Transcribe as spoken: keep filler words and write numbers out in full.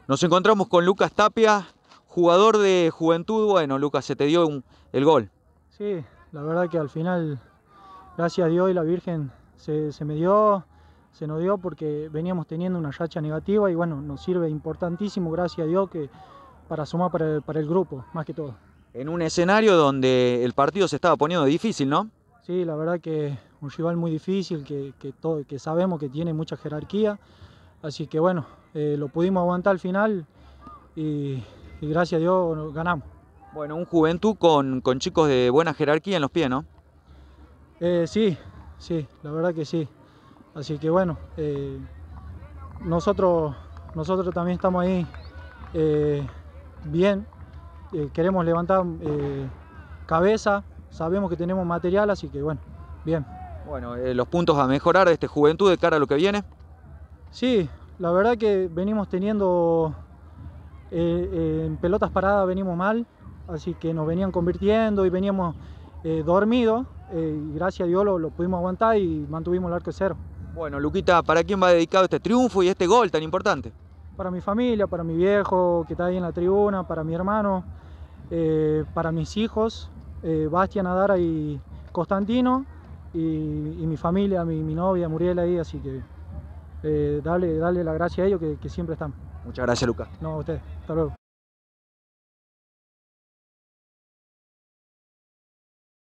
Nos encontramos con Lucas Tapia, jugador de Juventud. Bueno, Lucas, se te dio un, el gol. Sí, la verdad que al final, gracias a Dios y la Virgen, se, se me dio, se nos dio porque veníamos teniendo una racha negativa y bueno, nos sirve importantísimo, gracias a Dios, que para sumar para el, para el grupo, más que todo. En un escenario donde el partido se estaba poniendo difícil, ¿no? Sí, la verdad que un rival muy difícil, que, que, todo, que sabemos que tiene mucha jerarquía, así que bueno, eh, lo pudimos aguantar al final y, y gracias a Dios ganamos. Bueno, un Juventud con, con chicos de buena jerarquía en los pies, ¿no? Eh, sí, sí, la verdad que sí. Así que bueno, eh, nosotros, nosotros también estamos ahí eh, bien, eh, queremos levantar eh, cabeza, sabemos que tenemos material, así que bueno, bien. Bueno, eh, los puntos a mejorar de este Juventud de cara a lo que viene. Sí, la verdad que venimos teniendo, eh, eh, en pelotas paradas venimos mal, así que nos venían convirtiendo y veníamos eh, dormidos, eh, y gracias a Dios lo, lo pudimos aguantar y mantuvimos el arco cero. Bueno, Luquita, ¿para quién va dedicado este triunfo y este gol tan importante? Para mi familia, para mi viejo que está ahí en la tribuna, para mi hermano, eh, para mis hijos, eh, Bastian, Adara y Constantino, y, y mi familia, mi, mi novia Muriel ahí, así que eh, darle, darle la gracia a ellos que, que siempre están. Muchas gracias, Lucas. No, a ustedes. Hasta luego.